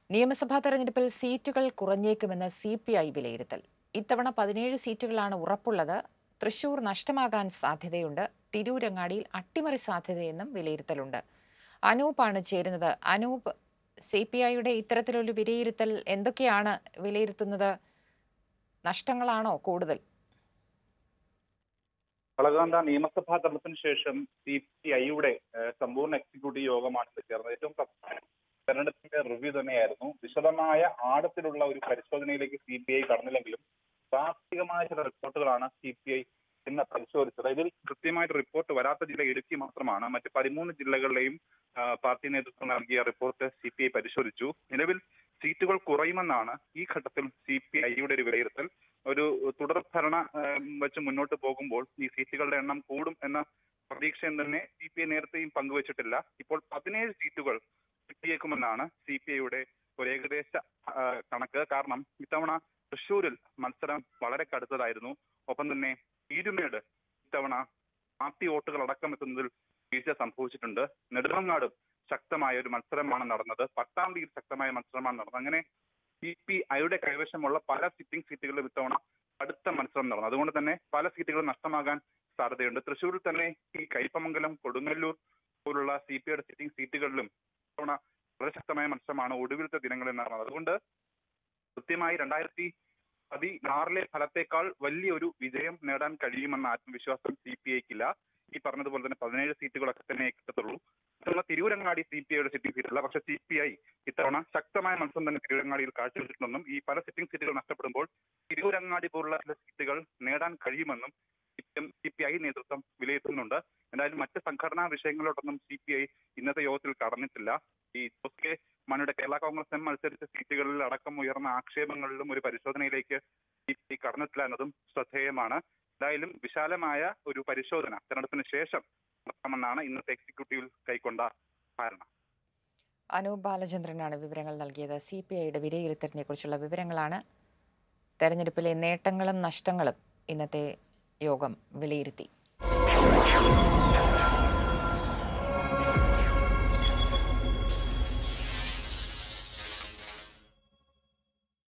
നിയമസഭാ തെരഞ്ഞെടുപ്പിൽ സീറ്റുകൾ കുറഞ്ഞേക്കുമെന്ന് CPI വിലയിരുത്തൽ. ഇത്തവണ 17 സീറ്റുകളാണ് ഉറപ്പുള്ളത്. തൃശൂർ നഷ്ടമാകാൻ സാധ്യതയുണ്ട്. തിരൂരങ്ങാടിയിൽ അട്ടിമറി സാധ്യതയെന്നും വിലയിരുത്തലുണ്ട്. അനൂപാണ് ചേരുന്നത്. അനൂപ്, CPIയുടെ ഇത്തരത്തിലൊരു വിലയിരുത്തൽ എന്തൊക്കെയാണ് വിലയിരുത്തുന്നത്? നഷ്ടങ്ങളാണോ കൂടുതൽ? വളകാന്ത നിയമസഭാ തെരഞ്ഞെടുപ്പിന് ശേഷം CPIയുടെ സമ്പൂർണ്ണ എക്സിക്യൂട്ടീവ് യോഗമാണ് ചേർന്നത്. ഏറ്റവും പ്രധാന തെരഞ്ഞെടുപ്പിന്റെ റിവ്യൂ തന്നെയായിരുന്നു. വിശദമായ ആഴത്തിലുള്ള ഒരു പരിശോധനയിലേക്ക് CPI കടന്നില്ലെങ്കിലും പ്രാഥമികമായ ചില റിപ്പോർട്ടുകളാണ് CPI ഇന്ന് പരിശോധിച്ചത്. ഇതിൽ കൃത്യമായിട്ട് റിപ്പോർട്ട് വരാത്ത ജില്ല ഇടുക്കി മാത്രമാണ്. മറ്റ് 13 ജില്ലകളിലെയും പാർട്ടി നേതൃത്വം നൽകിയ റിപ്പോർട്ട് CPI പരിശോധിച്ചു. നിലവിൽ സീറ്റുകൾ കുറയുമെന്നാണ് ഈ ഘട്ടത്തിൽ CPIയുടെ ഒരു വിലയിരുത്തൽ. ഒരു തുടർഭരണ വെച്ച് മുന്നോട്ട് പോകുമ്പോൾ ഈ സീറ്റുകളുടെ എണ്ണം കൂടും എന്ന പ്രതീക്ഷയും തന്നെ CPI നേരത്തെയും പങ്കുവച്ചിട്ടില്ല. ഇപ്പോൾ 17 സീറ്റുകൾ കിട്ടിയേക്കുമെന്നാണ് CPIയുടെ ഒരു ഏകദേശ കണക്ക്. കാരണം ഇത്തവണ തൃശ്ശൂരിൽ മത്സരം വളരെ കടുത്തതായിരുന്നു. ഒപ്പം തന്നെ പീരുമേട് ഇത്തവണ പാർട്ടി വോട്ടുകൾ അടക്കം എത്തുന്നതിൽ വീഴ്ച സംഭവിച്ചിട്ടുണ്ട്. നെടുമങ്ങാടും ശക്തമായ ഒരു മത്സരമാണ് നടന്നത്. പട്ടാമ്പിയിൽ ശക്തമായ മത്സരമാണ് നടന്നത്. അങ്ങനെ CPIയുടെ കൈവശമുള്ള പല സിറ്റിംഗ് സീറ്റുകളിലും ഇത്തവണ അടുത്ത മത്സരം നടന്നു. അതുകൊണ്ട് തന്നെ പല സീറ്റുകളും നഷ്ടമാകാൻ സാധ്യതയുണ്ട്. തൃശ്ശൂരിൽ തന്നെ ഈ കയ്പമംഗലം, കൊടുങ്ങല്ലൂർ പോലുള്ള CPIയുടെ സിറ്റിംഗ് സീറ്റുകളിലും ഇത്തവണ വളരെ ശക്തമായ മത്സരമാണ് ഒടുവിലത്തെ ദിനങ്ങളിൽ നടന്നത്. അതുകൊണ്ട് കൃത്യമായി 2016 ഫലത്തേക്കാൾ വലിയൊരു വിജയം നേടാൻ കഴിയുമെന്ന ആത്മവിശ്വാസം CPIക്കില്ല. ഈ പറഞ്ഞതുപോലെ തന്നെ 17 സീറ്റുകളൊക്കെ തന്നെ കിട്ടത്തുള്ളൂ. ഇത്തവണ തിരൂരങ്ങാടി CPIയുടെ സിറ്റിംഗ് സീറ്റല്ല. പക്ഷേ CPI ഇത്തവണ ശക്തമായ മത്സരം തന്നെ തിരൂരങ്ങാടിയിൽ കാഴ്ചവെച്ചിട്ടുണ്ടെന്നും ഈ പല സിറ്റിംഗ് സീറ്റുകൾ നഷ്ടപ്പെടുമ്പോൾ തിരൂരങ്ങാടി പോലുള്ള ചില സീറ്റുകൾ നേടാൻ കഴിയുമെന്നും CPI നേതൃത്വം വിലയിരുത്തുന്നുണ്ട്. എന്തായാലും മറ്റ് സംഘടനാ വിഷയങ്ങളോടൊന്നും CPI ഇന്നത്തെ യോഗത്തിൽ കടന്നിട്ടില്ല. ഈ ജോസ് കെ മാണിയുടെ കേരള കോൺഗ്രസ് എം മത്സരിച്ച സീറ്റുകളിൽ അടക്കം ഉയർന്ന ആക്ഷേപങ്ങളിലും ഒരു പരിശോധനയിലേക്ക് CPI കടന്നിട്ടില്ല എന്നതും ശ്രദ്ധേയമാണ്. എന്തായാലും വിശാലമായ ഒരു പരിശോധന തെരഞ്ഞെടുപ്പിന് ശേഷം നടത്താമെന്നാണ് ഇന്നത്തെ എക്സിക്യൂട്ടീവിൽ കൈക്കൊണ്ട ധാരണ. അനൂപ് ബാലചന്ദ്രനാണ് വിവരങ്ങൾ നൽകിയത്. CPIയുടെ വിലയിരുത്തലിനെ കുറിച്ചുള്ള വിവരങ്ങളാണ്. തെരഞ്ഞെടുപ്പിലെ നേട്ടങ്ങളും നഷ്ടങ്ങളും ഇന്നത്തെ യോഗം വിലയിരുത്തി.